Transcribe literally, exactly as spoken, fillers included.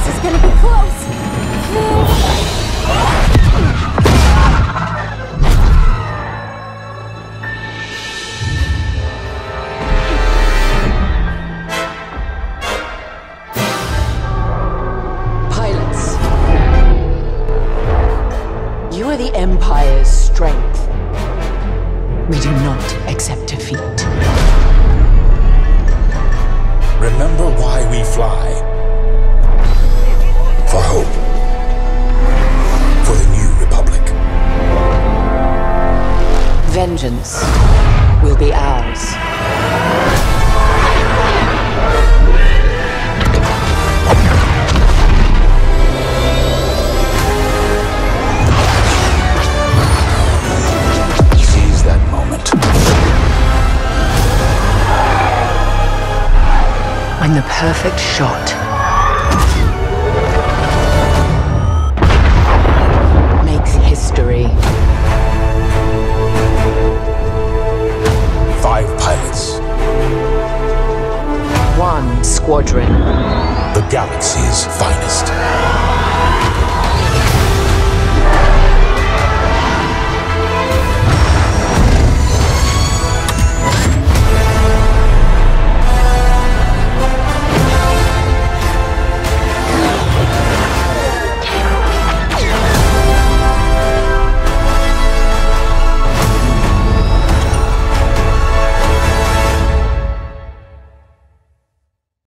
This is gonna be close. Pilots, you are the Empire's strength. We do not accept defeat. Remember why we fly. For hope. For the new Republic. Vengeance will be ours. Seize that moment. When the perfect shot makes history. Five pilots. One squadron. The galaxy's finest.